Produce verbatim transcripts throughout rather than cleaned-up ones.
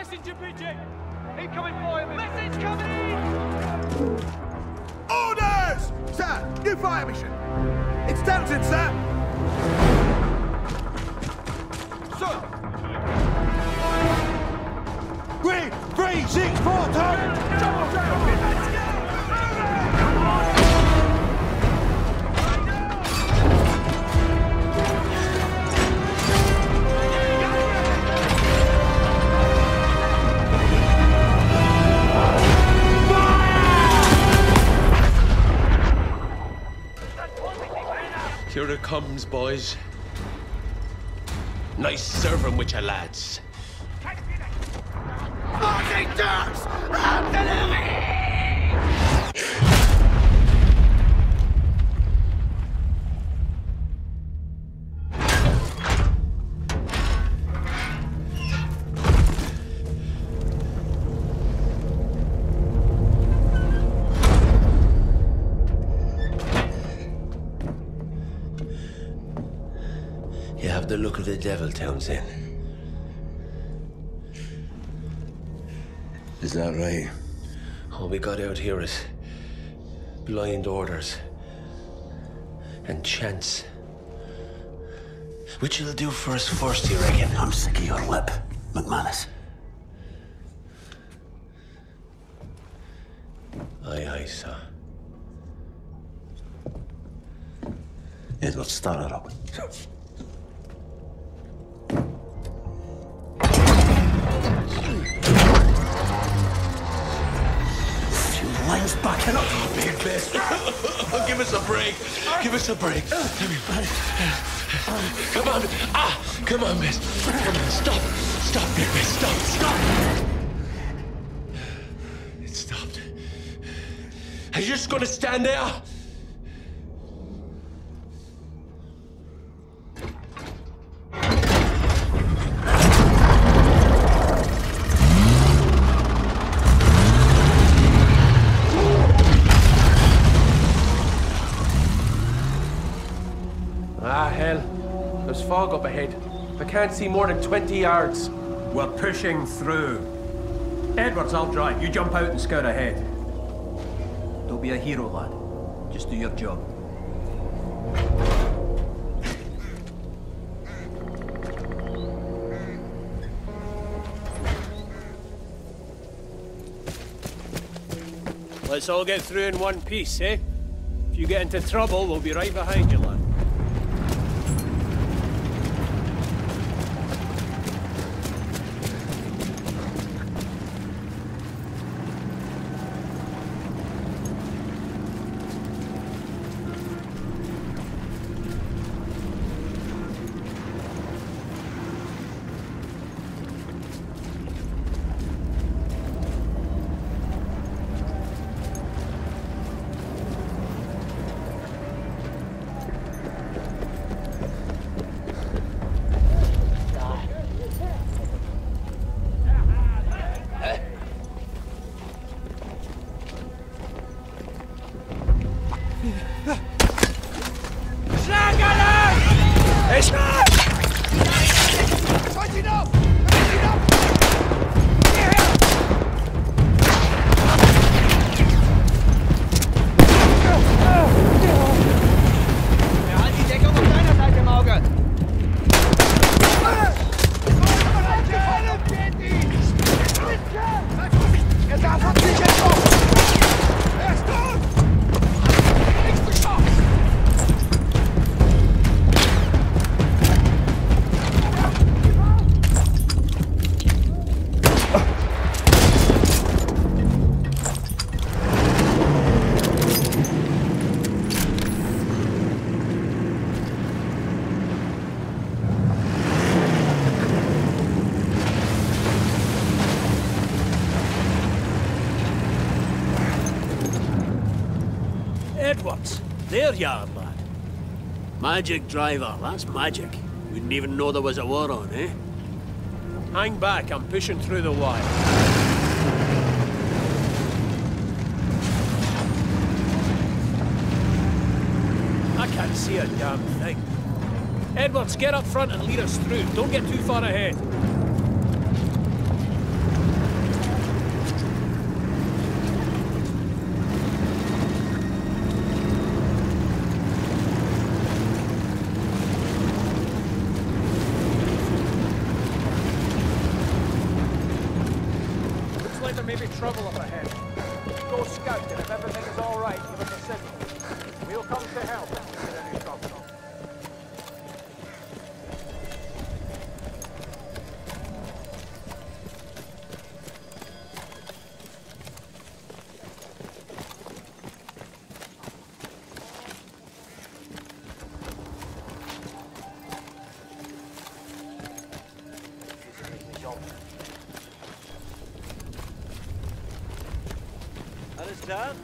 Messenger pigeon! Incoming fire! Message coming! Orders! Sir, new fire mission! It's Townsend, sir! Sir! Three, three, six, four, turn! Double down! Let's go! Here it comes, boys. Nice serving with your lads. Marching Turks! Artillery! You have the look of the devil, Townsend. Is that right? All we got out here is blind orders and chance. Which will do for us first, you reckon? I'm sick of your lip, McManus. Aye, aye, sir. Edward, start her up. Lines backing up. Big best. Give us a break. Give us a break. Come on. Ah, come on, miss. Come on, stop. Stop, big miss. Stop, stop. It stopped. Are you just gonna stand there? Ah, hell. There's fog up ahead. I can't see more than twenty yards. We're pushing through. Edwards, I'll drive. You jump out and scout ahead. Don't be a hero, lad. Just do your job. Let's all get through in one piece, eh? If you get into trouble, we'll be right behind you, lad. Edwards, there you are, lad. Magic driver, that's magic. Wouldn't even know there was a war on, eh? Hang back, I'm pushing through the wire. I can't see a damn thing. Edwards, get up front and lead us through. Don't get too far ahead. there may be trouble up ahead. Go scout, and if everything is all right, give us a signal. We'll come to help if there's any trouble. Alles klar?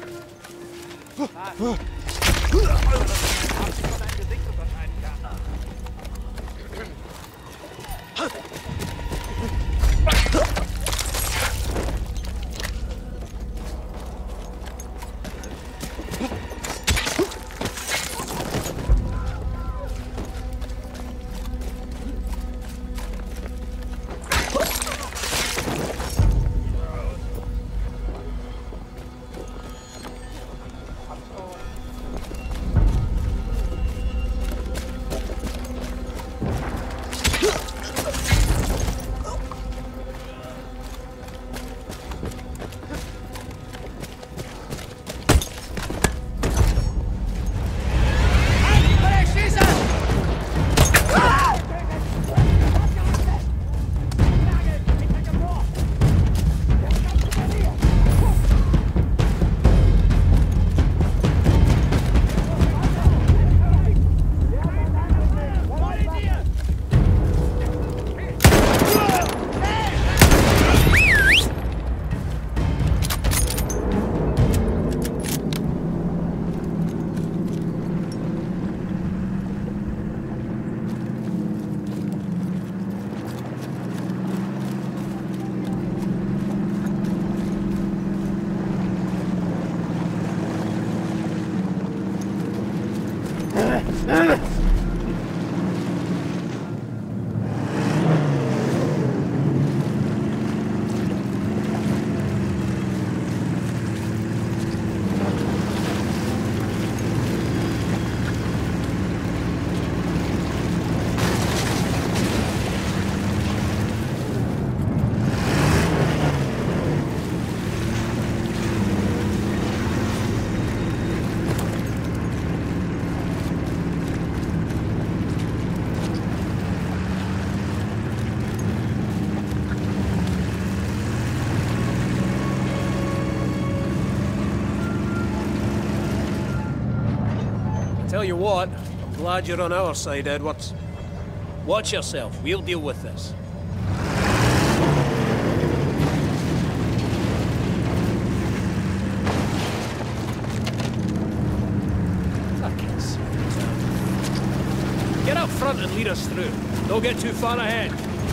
Tell you what, I'm glad you're on our side, Edwards. Watch yourself, we'll deal with this. Fucking sweet. Get up front and lead us through. Don't get too far ahead.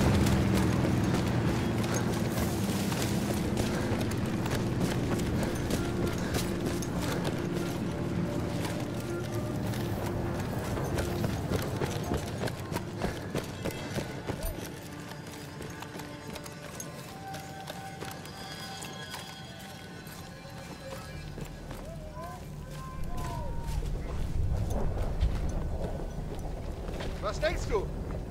Was denkst du?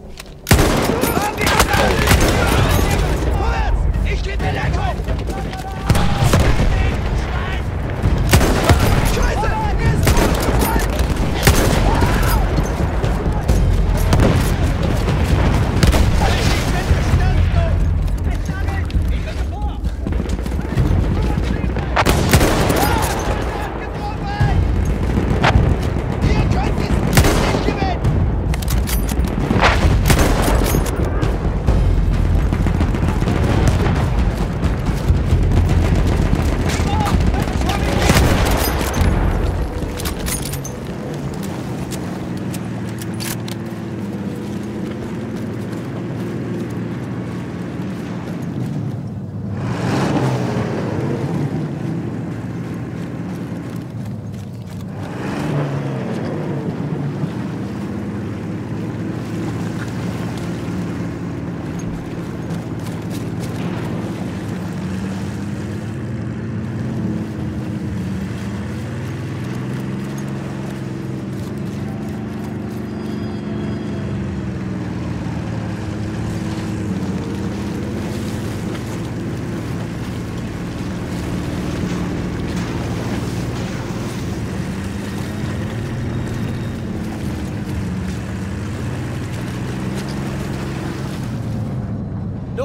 Ich geb mir Deckung! Scheiße! Ihr könnt diesen Krieg nicht gewinnen!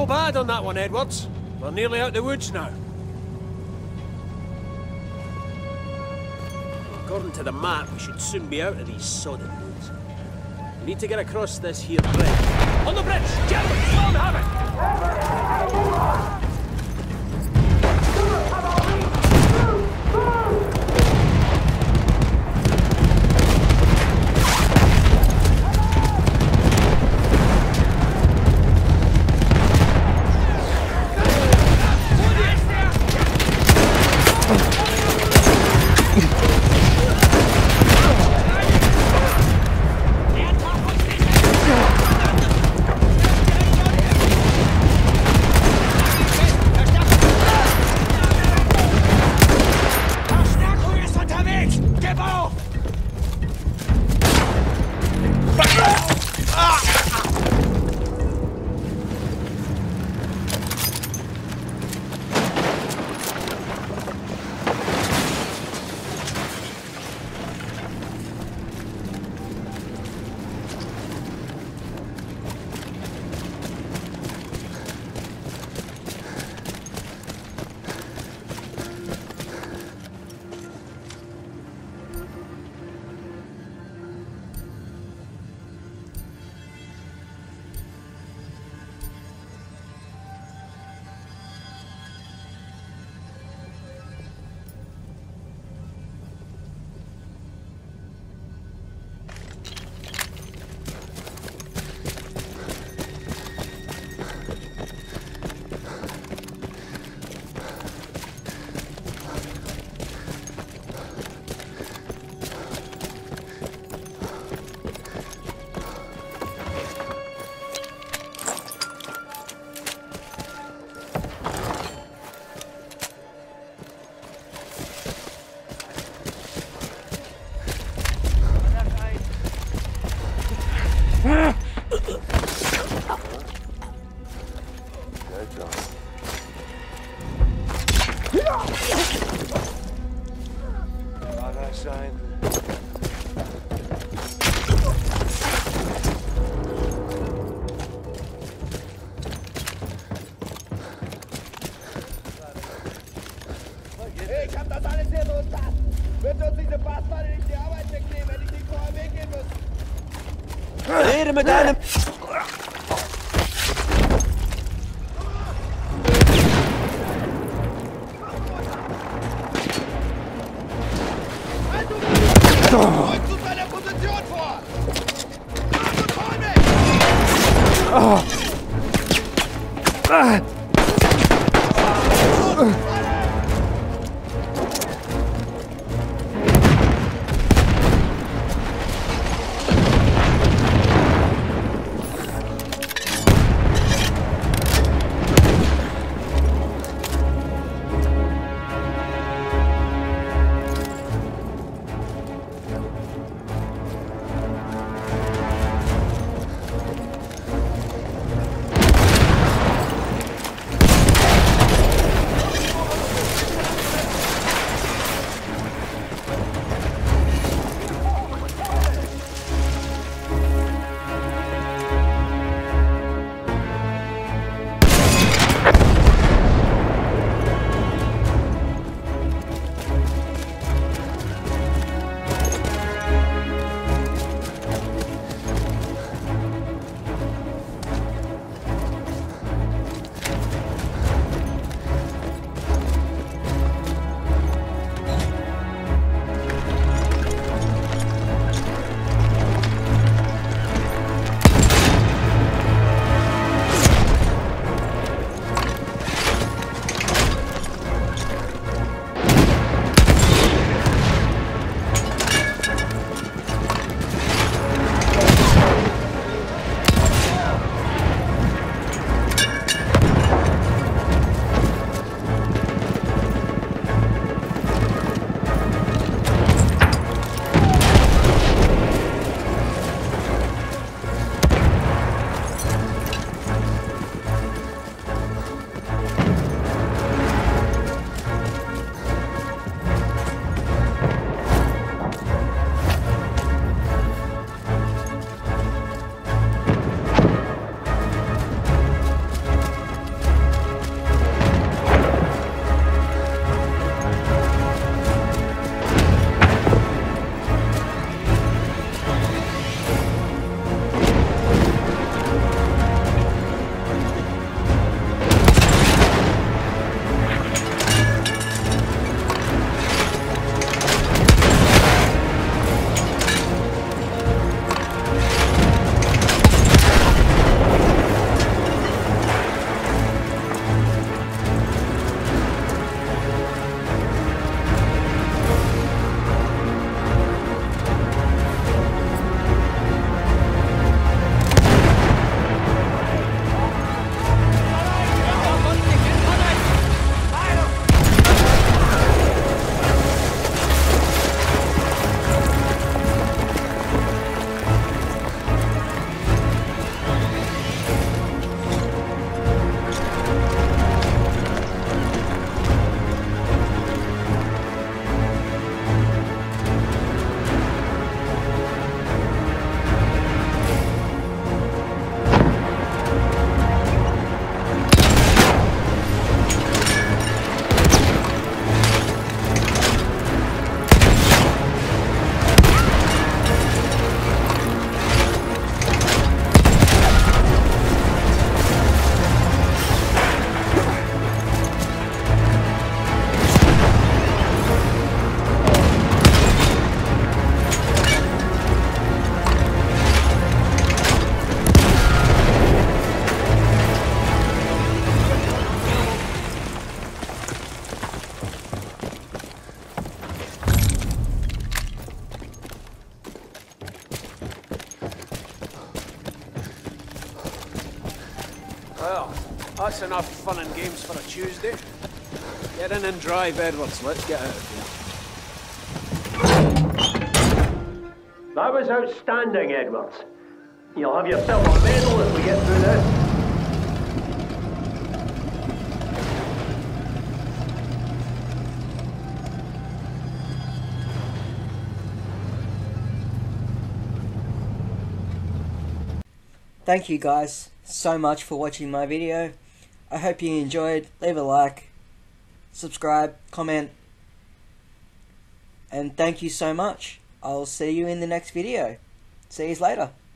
bad on that one, Edwards. We're nearly out the woods now. According to the map, we should soon be out of these sodded woods. We need to get across this here bridge. On the bridge! Gentlemen, slow and have it! Ich hab das alles hier so unter. Wird uns diese Bastarde nicht die Arbeit wegnehmen, hätte ich nicht vorher weggehen müssen. Rede mit einem... Rück zu seiner Position vor! Mach und That's enough fun and games for a Tuesday. Get in and drive, Edwards. Let's get out of here. That was outstanding, Edwards. You'll have yourself a medal if we get through this. Thank you guys so much for watching my video. I hope you enjoyed. Leave a like, subscribe, comment, and thank you so much. I'll see you in the next video. See you later.